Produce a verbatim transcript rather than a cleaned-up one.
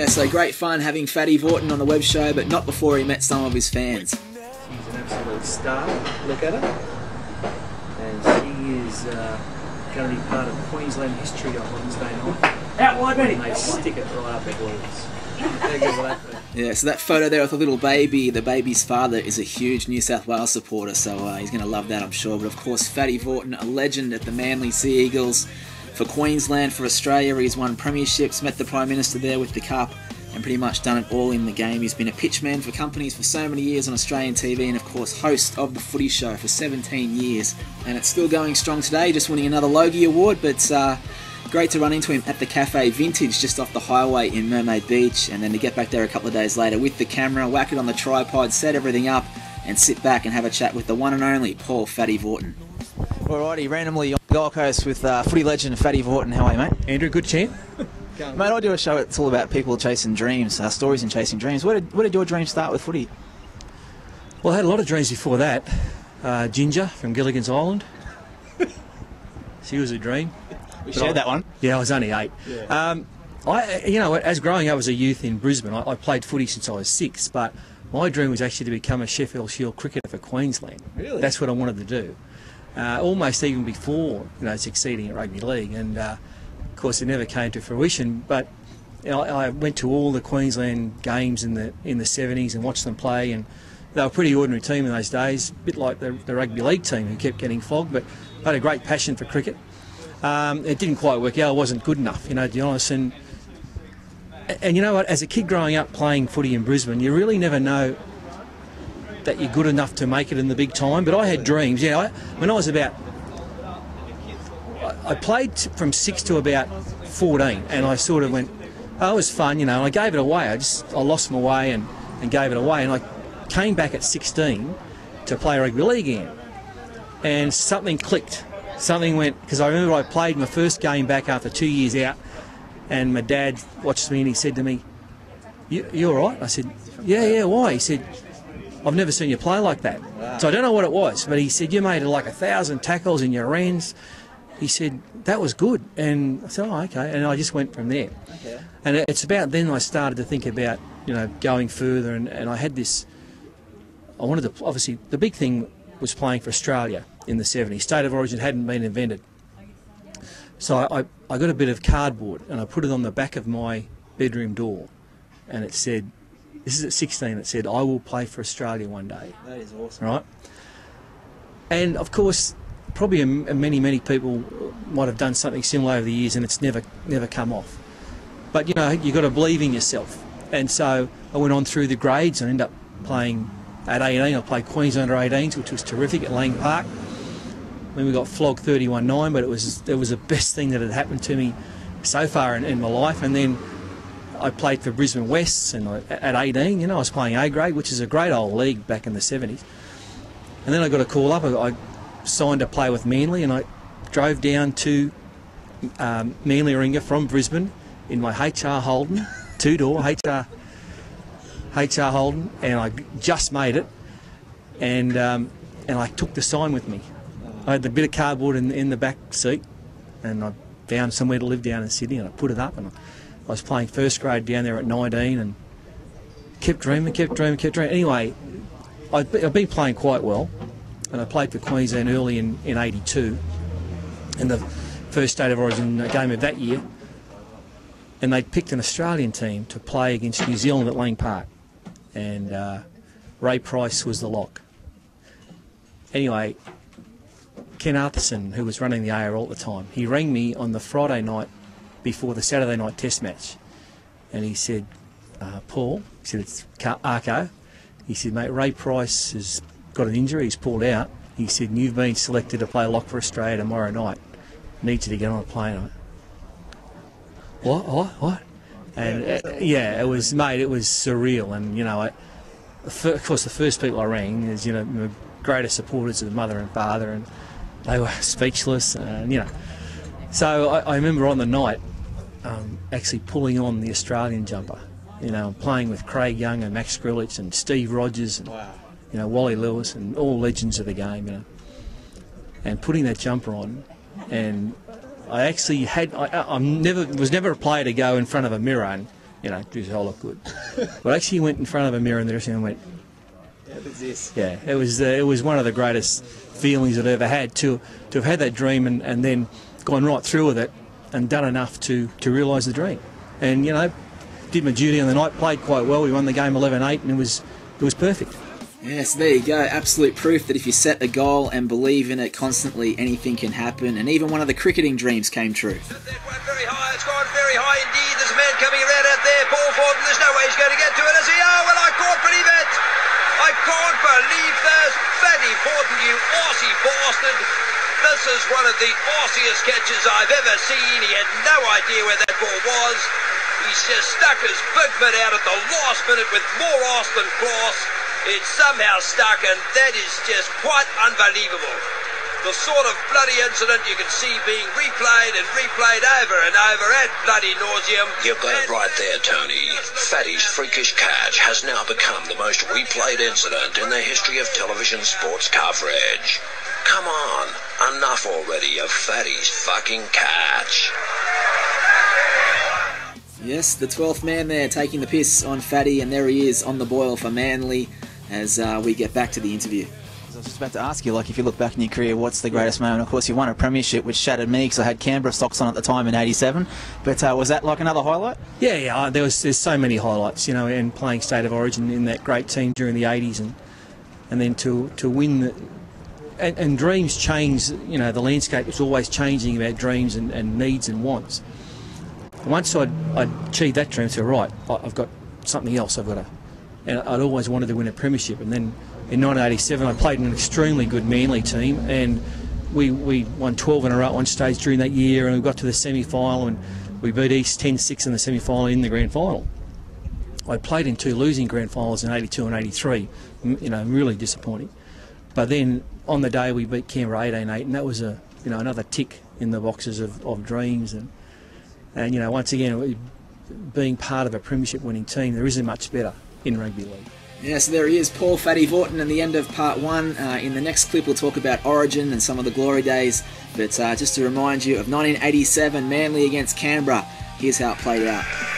so great fun having Fatty Vautin on the web show, but not before he met some of his fans. She's an absolute star. Look at her. And she is uh, going to be part of Queensland history on Wednesday night. Out wide, Benny! And they stick it right up at Lord's. Yeah, so that photo there with the little baby, the baby's father is a huge New South Wales supporter, so uh, he's going to love that, I'm sure. But of course, Fatty Vautin, a legend at the Manly Sea Eagles. For Queensland, for Australia, he's won premierships, met the Prime Minister there with the cup, and pretty much done it all in the game. He's been a pitchman for companies for so many years on Australian T V, and of course host of the Footy Show for seventeen years. And it's still going strong today, just winning another Logie Award, but uh, great to run into him at the Cafe Vintage just off the highway in Mermaid Beach, and then to get back there a couple of days later with the camera, whack it on the tripod, set everything up, and sit back and have a chat with the one and only Paul Fatty Vautin. Alrighty, randomly on the Gold Coast with uh, footy legend Fatty Vautin. How are you, mate? Andrew, good champ. Mate, I do a show, it's all about people chasing dreams, uh, stories and chasing dreams. Where did, where did your dream start with footy? Well, I had a lot of dreams before that. Uh, Ginger from Gilligan's Island. She was a dream. We shared that one. Yeah, I was only eight. Yeah. Um, I, you know, as growing up as a youth in Brisbane, I, I played footy since I was six, but my dream was actually to become a Sheffield Shield cricketer for Queensland. Really? That's what I wanted to do. Uh, almost even before, you know, succeeding at rugby league, and uh, of course it never came to fruition. But you know, I went to all the Queensland games in the in the seventies and watched them play, and they were a pretty ordinary team in those days, a bit like the, the rugby league team who kept getting flogged. But I had a great passion for cricket. Um, it didn't quite work out. I wasn't good enough, you know, to be honest. And and you know what? As a kid growing up playing footy in Brisbane, you really never know that you're good enough to make it in the big time. But I had dreams. Yeah, I, when I was about, I, I played from six to about fourteen, and I sort of went, oh, it was fun, you know. And I gave it away. I just I lost my way and, and gave it away. And I came back at sixteen to play rugby league again, and something clicked. Something went, because I remember I played my first game back after two years out, and my dad watched me and he said to me, you, you all right? I said, yeah, yeah, why? He said, I've never seen you play like that. Wow. So I don't know what it was, but he said, you made like a thousand tackles in your runs. He said, that was good. And I said, oh, okay. And I just went from there. Okay. And it's about then I started to think about, you know, going further, and, and I had this, I wanted to, obviously, the big thing was playing for Australia in the seventies. State of origin hadn't been invented. So I, I got a bit of cardboard and I put it on the back of my bedroom door, and it said, this is at sixteen, it said, I will play for Australia one day. That is awesome. Right? And of course, probably many, many people might have done something similar over the years, and it's never, never come off. But you know, you've got to believe in yourself. And so I went on through the grades and ended up playing at eighteen. I played Queensland under eighteens, which was terrific at Lang Park. Then we got flogged thirty-one nine, but it was it was the best thing that had happened to me so far in, in my life. And then I played for Brisbane Wests, and I, at eighteen, you know, I was playing A grade, which is a great old league back in the seventies. And then I got a call up. I, I signed to play with Manly, and I drove down to um, Manly Warringah from Brisbane in my H R Holden, two-door H R H R Holden, and I just made it. And um, and I took the sign with me. I had the bit of cardboard in, in the back seat, and I found somewhere to live down in Sydney, and I put it up, and I, I was playing first grade down there at nineteen, and kept dreaming, kept dreaming, kept dreaming. Anyway, I've been, I've been playing quite well, and I played for Queensland early in, in eighty-two, in the first State of Origin game of that year, and they'd picked an Australian team to play against New Zealand at Lang Park, and uh, Ray Price was the lock. Anyway, Ken Arthurson, who was running the A R L at the time, he rang me on the Friday night before the Saturday night test match, and he said, uh, Paul, he said, it's Arco, he said, mate, Ray Price has got an injury, he's pulled out. He said, you've been selected to play lock for Australia tomorrow night. Need you to get on a plane. What, what, what? And uh, yeah, it was, mate, it was surreal. And, you know, I, of course, the first people I rang is, you know, the greatest supporters of the mother and father, and they were speechless, and, you know. So I, I remember on the night um, actually pulling on the Australian jumper, you know, playing with Craig Young and Max Grillitsch and Steve Rogers and, wow. you know, Wally Lewis and all legends of the game, you know, and putting that jumper on. And I actually had, I, I'm never, was never a player to go in front of a mirror and, you know, do us a whole lot good. But I actually went in front of a mirror in the dressing room and went, How was this? yeah, it was uh, it was one of the greatest feelings I've ever had to to have had that dream and, and then gone right through with it and done enough to, to realise the dream. And, you know, did my duty on the night, played quite well. We won the game eleven eight and it was it was perfect. Yes, there you go. Absolute proof that if you set a goal and believe in it constantly, anything can happen. And even one of the cricketing dreams came true. That one very high. It's gone very high indeed. There's a man coming around out there. Paul Ford. There's no way he's going to get to it. Is he? Oh, well, I can't believe it. I can't believe this. Fatty Vautin, you Aussie bastard. This is one of the Aussiest catches I've ever seen. He had no idea where that ball was. He's just stuck his big mitt out at the last minute with more arse than class. It's somehow stuck, and that is just quite unbelievable. The sort of bloody incident you can see being replayed and replayed over and over ad bloody nauseum. You got it right there, Tony. Fatty's freakish catch has now become the most replayed incident in the history of television sports coverage. Come on, enough already of Fatty's fucking catch. Yes, the twelfth man there taking the piss on Fatty, and there he is on the boil for Manly as uh, we get back to the interview. I was just about to ask you, like, if you look back in your career, what's the greatest moment? Of course, you won a premiership, which shattered me because I had Canberra socks on at the time in eighty-seven. But uh, was that like another highlight? Yeah, yeah. There was there's so many highlights, you know, and playing State of Origin in that great team during the eighties, and and then to to win the, and, and dreams change. You know, the landscape is always changing about dreams and, and needs and wants. Once I'd, I'd achieved that dream, I said, right, I've got something else I've got to, and I'd always wanted to win a premiership. And then in nineteen eighty-seven, I played in an extremely good Manly team, and we we won twelve in a row at one stage during that year, and we got to the semi-final, and we beat East ten six in the semi-final in the grand final. I played in two losing grand finals in eighty-two and eighty-three, you know, really disappointing. But then on the day we beat Canberra eighteen eight, and that was a you know another tick in the boxes of, of dreams. And and you know once again, being part of a premiership winning team, there isn't much better in rugby league. Yeah, so there he is, Paul Fatty Vautin, and the end of part one. Uh, in the next clip, we'll talk about Origin and some of the glory days. But uh, just to remind you of nineteen eighty-seven, Manly against Canberra. Here's how it played out.